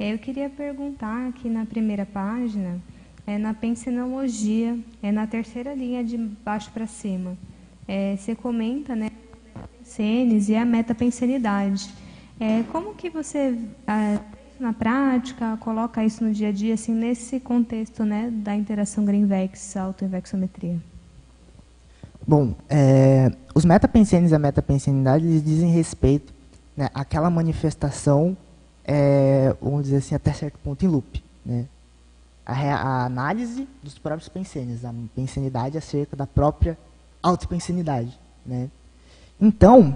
Eu queria perguntar aqui na primeira página, na pensenologia, na terceira linha de baixo para cima. Você comenta, né, a pensênese e a metapensenidade. Como que você na prática coloca isso no dia a dia, assim, nesse contexto, né, da interação Greenvex, autoinvexometria? Bom, os metapensenes e a metapensenidade, eles dizem respeito, né, àquela manifestação, vamos dizer assim, até certo ponto em loop, né? A análise dos próprios pensenes, a pensenidade acerca da própria autopensenidade, né? Então,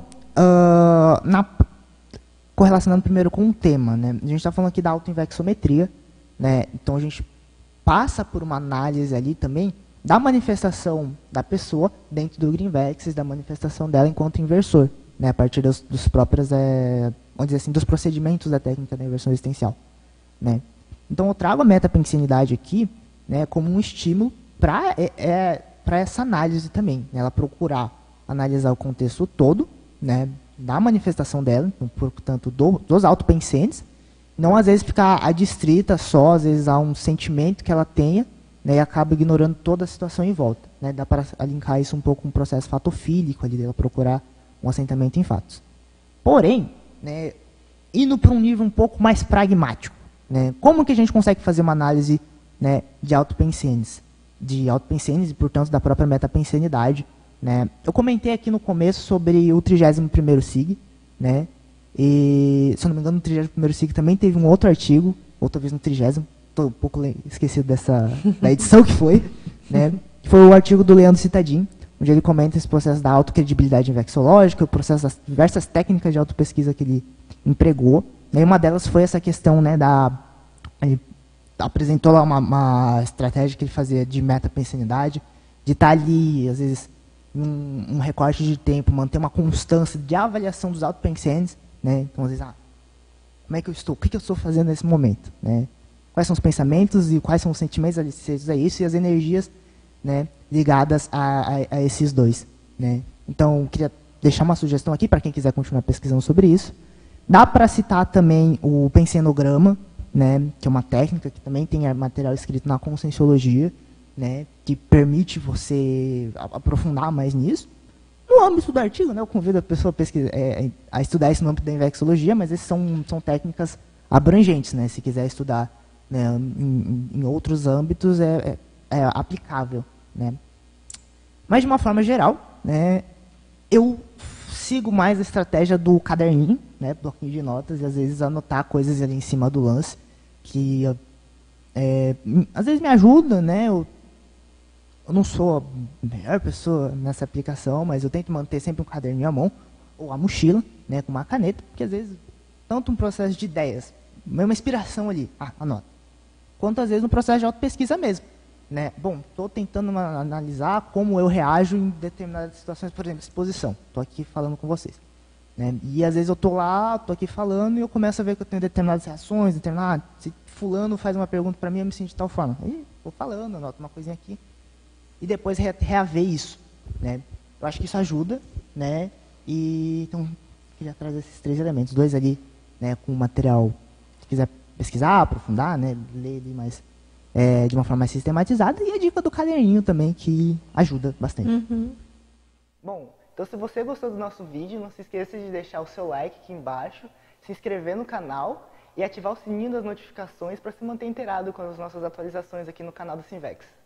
correlacionando primeiro com o tema, né? A gente está falando aqui da autoinvexometria, né? Então a gente passa por uma análise ali também da manifestação da pessoa dentro do Greenvex, da manifestação dela enquanto inversor, né? A partir dos próprios, vamos dizer assim, dos procedimentos da técnica da inversão existencial, né? Então eu trago a metapensenidade aqui, né, como um estímulo para essa análise também, né? Ela procurar analisar o contexto todo, né, da manifestação dela, então, portanto, dos autopensenes, não às vezes ficar adstrita só, às vezes, a um sentimento que ela tenha, né, e acaba ignorando toda a situação em volta, né? Dá para linkar isso um pouco com um processo fatofílico, ali, dela procurar um assentamento em fatos. Porém, né, indo para um nível um pouco mais pragmático, né, como que a gente consegue fazer uma análise, né, de autopensenes e, portanto, da própria metapensenidade, né? Eu comentei aqui no começo sobre o 31º SIG, né? E, se eu não me engano, no 31º SIG também teve um outro artigo, ou talvez no 30º, estou um pouco esquecido da edição que foi, né? Que foi o artigo do Leandro Citadin, onde ele comenta esse processo da autocredibilidade invexológica, o processo das diversas técnicas de autopesquisa que ele empregou. E uma delas foi essa questão, né, ele apresentou lá uma estratégia que ele fazia de metapensenidade, de estar ali, às vezes, um recorte de tempo, manter uma constância de avaliação dos autopensenes, né? Então, às vezes, como é que eu estou? O que eu estou fazendo nesse momento, né? Quais são os pensamentos e quais são os sentimentos associados a isso e as energias, né, ligadas a esses dois, né? Então, eu queria deixar uma sugestão aqui para quem quiser continuar pesquisando sobre isso. Dá para citar também o pensenograma, né, que é uma técnica que também tem material escrito na Conscienciologia, né, que permite você aprofundar mais nisso. No âmbito do artigo, né, eu convido a pessoa a estudar isso no âmbito da invexologia, mas essas são técnicas abrangentes, né, se quiser estudar, né, em outros âmbitos é aplicável, né. Mas, de uma forma geral, né, eu sigo mais a estratégia do caderninho, né, bloquinho de notas, e às vezes anotar coisas ali em cima do lance, que às vezes me ajuda, né. Eu não sou a melhor pessoa nessa aplicação, mas eu tento manter sempre um caderninho à mão, ou a mochila, né, com uma caneta, porque às vezes, tanto um processo de ideias, uma inspiração ali, anota, quanto às vezes um processo de autopesquisa mesmo, né. Bom, estou tentando analisar como eu reajo em determinadas situações, por exemplo, exposição. Estou aqui falando com vocês, né, e às vezes eu estou lá, estou aqui falando, e eu começo a ver que eu tenho determinadas reações, se fulano faz uma pergunta para mim, eu me sinto de tal forma. Aí, vou falando, anoto uma coisinha aqui, e depois reaver isso, né. Eu acho que isso ajuda, né, e então, queria trazer esses 3 elementos, 2 ali, né, com material, se quiser pesquisar, aprofundar, né, ler ali mais, de uma forma mais sistematizada, e a dica do caderninho também, que ajuda bastante. Uhum. Bom, então se você gostou do nosso vídeo, não se esqueça de deixar o seu like aqui embaixo, se inscrever no canal e ativar o sininho das notificações para se manter inteirado com as nossas atualizações aqui no canal do Sinvex.